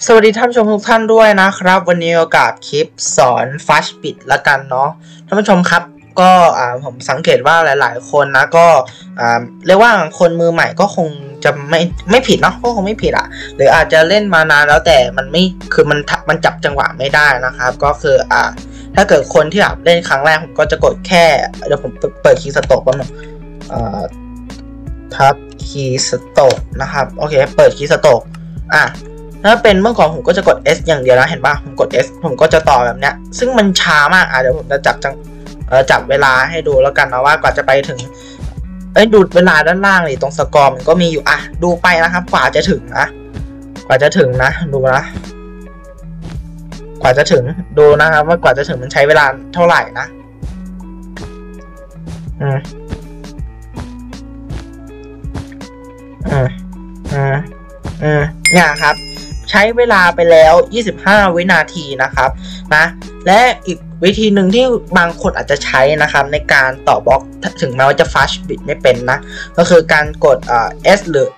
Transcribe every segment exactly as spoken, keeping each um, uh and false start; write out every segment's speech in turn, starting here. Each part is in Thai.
สวัสดีท่านผู้ชมทุกท่านด้วยนะครับวันนี้โอกาสคลิปสอน Flashbit ละกันเนาะท่านผู้ชมครับก็ผมสังเกตว่าหลายๆคนนะก็เรียกว่าคนมือใหม่ก็คงจะไม่ไม่ผิดเนาะก็คงไม่ผิดอ่ะหรืออาจจะเล่นมานานแล้วแต่มันไม่คือมันมันจับจังหวะไม่ได้นะครับก็คืออ่าถ้าเกิดคนที่แบบเล่นครั้งแรกผมก็จะกดแค่เดี๋ยวผมเปิดคีย์สโตกแป๊บนึงอ่าทับคีย์สโตกนะครับโอเคเปิดคีย์สโตกอ่ะถ้าเป็นเมื่อก่อนผมก็จะกด S อย่างเดียวนะเห็นป่ะผมกด S ผมก็จะต่อแบบเนี้ยซึ่งมันช้ามากอ่ะเดี๋ยวผมจะจับจังเอ่อจับเวลาให้ดูแล้วกันนะว่ากว่าจะไปถึงเอ้ยดูเวลาด้านล่างนี่ตรงสกอร์มันก็มีอยู่อ่ะดูไปนะครับกว่าจะถึงนะกว่าจะถึงนะดูนะกว่าจะถึงดูนะครับว่ากว่าจะถึงมันใช้เวลาเท่าไหร่นะอืมอืมอืมอืมเนี่ยครับใช้เวลาไปแล้วยี่สิบห้าวินาทีนะครับนะและอีกวิธีหนึ่งที่บางคนอาจจะใช้นะครับในการต่อบล็อกถึงแม้ว่าจะ Flashbit ไม่เป็นนะก็คือการกดอ่า S หรือ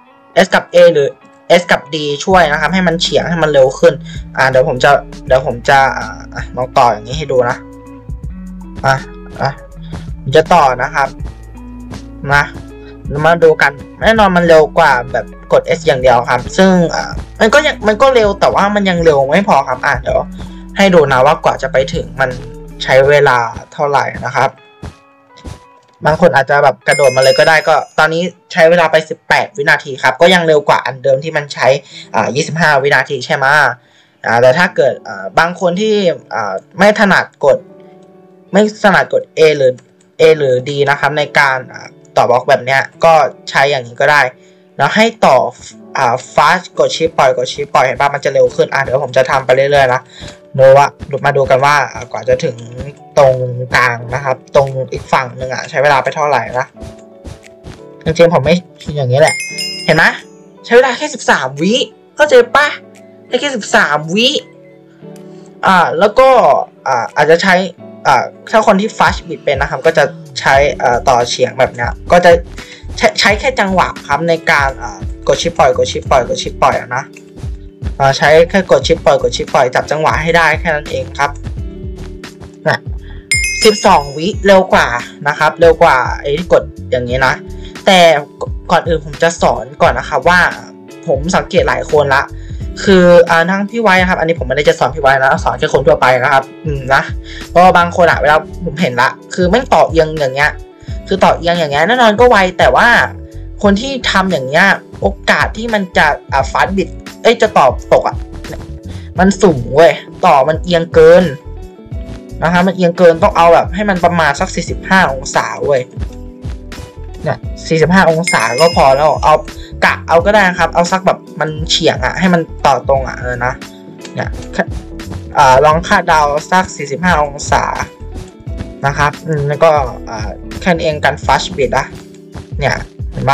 S กับ A หรือ S กับ D ช่วยนะครับให้มันเฉียงให้มันเร็วขึ้นอ่าเดี๋ยวผมจะเดี๋ยวผมจะอ่าลองต่ออย่างนี้ให้ดูนะอ่ะอ่ะผมจะต่อนะครับนะมาดูกันแน่นอนมันเร็วกว่าแบบกด S อย่างเดียวครับซึ่งอ่ามันก็ยังมันก็เร็วแต่ว่ามันยังเร็วไม่พอครับอ่ะเดี๋ยวให้ดูนะว่ากว่าจะไปถึงมันใช้เวลาเท่าไหร่นะครับบางคนอาจจะแบบกระโดดมาเลยก็ได้ก็ตอนนี้ใช้เวลาไปสิบแปดวินาทีครับก็ยังเร็วกว่าอันเดิมที่มันใช้อ่ายี่สิบห้าวินาทีใช่ไหมอ่าแต่ถ้าเกิดอ่าบางคนที่อ่าไม่ถนัดกดไม่ถนัดกด A หรือ A หรือ D นะครับในการอ่าต่อบล็อกแบบเนี้ยก็ใช้อย่างนี้ก็ได้แล้วให้ต่ออ่า fast กดชิปปล่อยกดชิปปล่อยเห็นป่ะมันจะเร็วขึ้นอ่ะเดี๋ยวผมจะทำไปเรื่อยๆนะดูว่ามาดูกันว่ากว่าจะถึงตรงกลางนะครับตรงอีกฝั่งหนึ่งอ่ะใช้เวลาไปเท่าไหร่นะจริงๆผมไม่คิดอย่างนี้แหละเห็นไหมใช้เวลาแค่สิบสามวิเข้าใจป่ะแค่สิบสามวิอ่าแล้วก็อ่าอาจจะใช้อ่าถ้าคนที่ Flashbit เป็นนะครับก็จะใช้อ่าต่อเฉียงแบบเนี้ยก็จะใช้ใช้แค่จังหวะครับในการอ่ากดชิปปล่อยกดชิปปล่อยกดชิปปล่อยนะอ่าใช้แค่กดชิปปล่อยกดชิปปล่อยจับจังหวะให้ได้แค่นั้นเองครับนะสิบสองวิเร็วกว่านะครับเร็วกว่าไอ้ที่กดอย่างนี้นะแต่ก่อนอื่นผมจะสอนก่อนนะครับว่าผมสังเกตหลายคนละคืออ่าทั้งพี่ไว้นะครับอันนี้ผมไม่ได้จะสอนพี่ไว้นะสอนแค่คนทั่วไปนะครับอืมนะเพราะบางคนอะเวลาผมเห็นละคือแม่งต่อเอียงอย่างเงี้ยคือต่อเอียงอย่างเงี้ยแน่นอนก็ไวแต่ว่าคนที่ทำอย่างเงี้ยโอกาสที่มันจะอ่าฟัดบิดเอ้ยจะต่อตกอ่ะมันสูงเว้ยต่อมันเอียงเกินนะครับมันเอียงเกินต้องเอาแบบให้มันประมาณสักสี่สิบห้าองศาเว้ยเนี่ยสี่สิบห้าองศาก็พอแล้วเอากะเอาก็ได้ครับเอาสักแบบมันเฉียงอ่ะให้มันต่อตรงอ่ะเออนะเนี่ยอ่าลองคาดเดาสักสี่สิบห้าองศานะครับอืมแล้วก็อ่าแค่นี้เองกัน Flashbit อ่ะเนี่ยเห็นปะ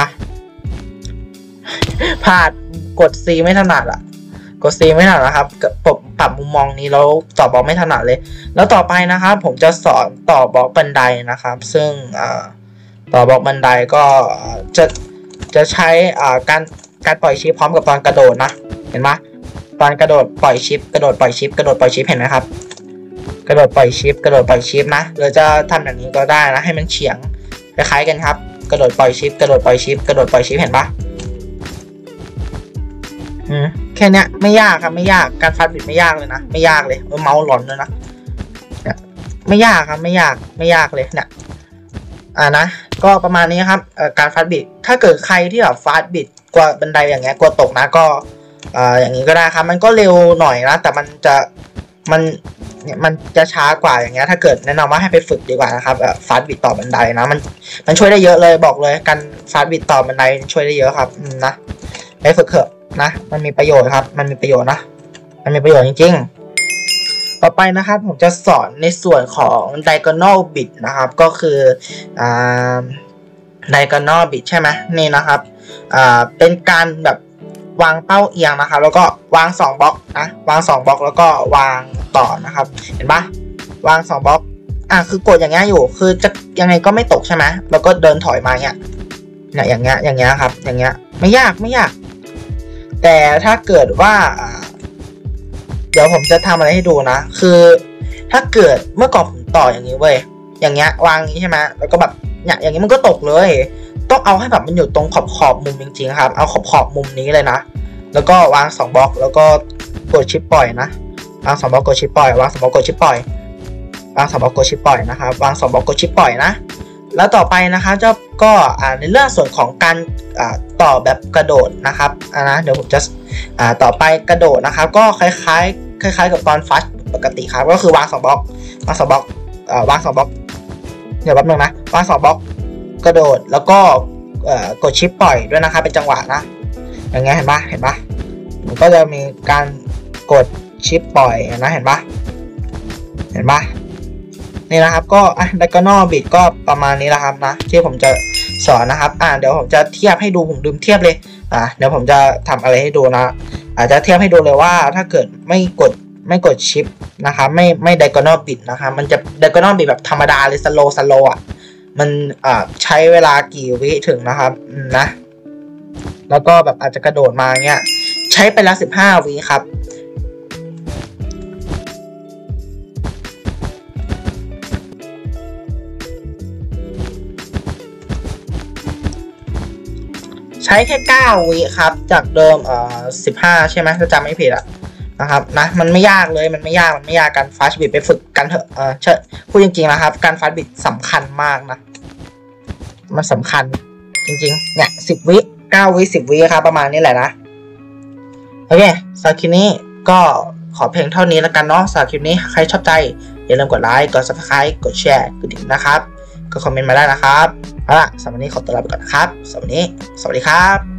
พลาดกด C ไม่ถนัดอ่ะกด C ไม่ถนัดนะครับปรับปรับมุมมองนี้แล้วต่อบล็อกไม่ถนัดเลยแล้วต่อไปนะครับผมจะสอนต่อบล็อกบันไดนะครับซึ่งอ่าต่อบล็อกบันไดก็จะจะใช้อ่าการการปล่อยชิปพร้อมกับตอนกระโดดนะเห็นปะตอนกระโดดปล่อยชิปกระโดดปล่อยชิปกระโดดปล่อยชิปเห็นไหมครับกระโดดปล่อยชิปกระโดดปล่อยชิปนะหรือจะทำอย่างนี้ก็ได้นะให้มันเฉียงคล้ายๆกันครับกระโดดปล่อยชิปกระโดดปล่อยชิปกระโดดปล่อยชิปเห็นปะอืมแค่นี้ไม่ยากครับไม่ยากการฟัดบิดไม่ยากเลยนะไม่ยากเลยเมาส์หลอนเลยนะเนี่ยไม่ยากครับไม่ยากไม่ยากเลยเนี่ยอ่านะก็ประมาณนี้ครับการฟัดบิดถ้าเกิดใครที่แบบฟัดบิดกลัวบันไดอย่างเงี้ยกลัวตกนะก็อ่าอย่างนี้ก็ได้ครับมันก็เร็วหน่อยนะแต่มันจะมันเนี่ยมันจะช้ากว่าอย่างเงี้ยถ้าเกิดแนะนำว่าให้ไปฝึกดีกว่านะครับฟาสต์บิดต่อบันไดนะมันมันช่วยได้เยอะเลยบอกเลยการฟาสต์บิดต่อบันไดช่วยได้เยอะครับนะไปฝึกเถอะนะมันมีประโยชน์ครับมันมีประโยชน์นะมันมีประโยชน์จริงๆต่อไปนะครับผมจะสอนในส่วนของ diagonal bit นะครับก็คืออ่า diagonal bit ใช่ไหมนี่นะครับอ่าเป็นการแบบวางเป้าเอียงนะครับแล้วก็วางสองบล็อกนะวางสองบล็อกแล้วก็วางต่อนะครับเห็นปะวางสองบล็อกอ่ะคือกดอย่างเงี้ยอยู่คือจะยังไงก็ไม่ตกใช่ไหมแล้วก็เดินถอยมาเงี้ยเนี่ยอย่างเงี้ยอย่างเงี้ยครับอย่างเงี้ยไม่ยากไม่ยากแต่ถ้าเกิดว่าดี๋ยวผมจะทำอะไรให้ดูนะคือถ้าเกิดเมื่อก่อนผมต่ออย่างนี้เว้ยอย่างเงี้ยวางนี้ใช่ไหมแล้วก็แบบเนี่ยอย่างนี้มันก็ตกเลยต้องเอาให้แบบมันอยู่ตรงขอบขอบมุมจริงๆครับเอาขอบขอบมุมนี้เลยนะแล้วก็วางสองบล็อกแล้วก็กดชิปปล่อยนะวางสองบล็อกกดชิปปล่อยวางสองบล็อกกดชิปปล่อยวางสองบล็อกกดชิปปล่อยนะครับวางสองบล็อกกดชิปปล่อยนะแล้วต่อไปนะคะเจ้าก็อ่าในเรื่องส่วนของการอ่าต่อแบบกระโดดนะครับอ่านะเดี๋ยวผมจะอ่าต่อไปกระโดดนะครับก็คล้ายๆคล้ายๆกับตอนฟัชปกติครับก็คือวางสองบล็อกวางสองบล็อกอ่าวางสองบล็อกเดี๋ยวแป๊บนึงนะวางสองบล็อกกระโดดแล้วก็เอ่อกดชิปปล่อยด้วยนะครับเป็นจังหวะนะอย่างเงี้ยเห็นปะเห็นปะมันก็จะมีการกดชิปปล่อยนะเห็นปะเห็นปะนี่นะครับก็อ่ะไดกอนอลบิดก็ประมาณนี้แหละครับนะที่ผมจะสอนนะครับอ่าเดี๋ยวผมจะเทียบให้ดูผมลืมเทียบเลยอ่าเดี๋ยวผมจะทำอะไรให้ดูนะอาจจะเทียบให้ดูเลยว่าถ้าเกิดไม่กดไม่กดชิปนะครับไม่ไม่ไดกอนอลบิดนะครับมันจะไดกอนอลบิดแบบธรรมดาเลยสโลสโลอ่ะมันอ่าใช้เวลากี่วิถึงนะครับนะแล้วก็แบบอาจจะกระโดดมาเงี้ยใช้ไปแล้วสิบห้าวิครับใช้แค่เก้าวิครับจากเดิมเอ่อสิบห้าใช่ไหมถ้าจำไม่ผิดอะนะครับนะมันไม่ยากเลยมันไม่ยากมันไม่ยากการฟาสต์บิดไปฝึกกันเถอะเออเชื่อพูดจริงๆนะครับการฟาสต์บิดสำคัญมากนะมันสำคัญจริงๆเนี่ยสิบวิเก้าวิสิบวิครับประมาณนี้แหละนะโอเคสำหรับคลิปนี้ก็ขอเพียงเท่านี้แล้วกันเนาะสำหรับคลิปนี้ใครชอบใจอย่าลืมกดไลค์กด ซับสไครบ์ กดแชร์กดดิ่งนะครับก็คอมเมนต์มาได้นะครับเอาล่ะสำหรับวันนี้ขอตัวลาไปก่อนนะครับสำหรับวันนี้สวัสดีครับ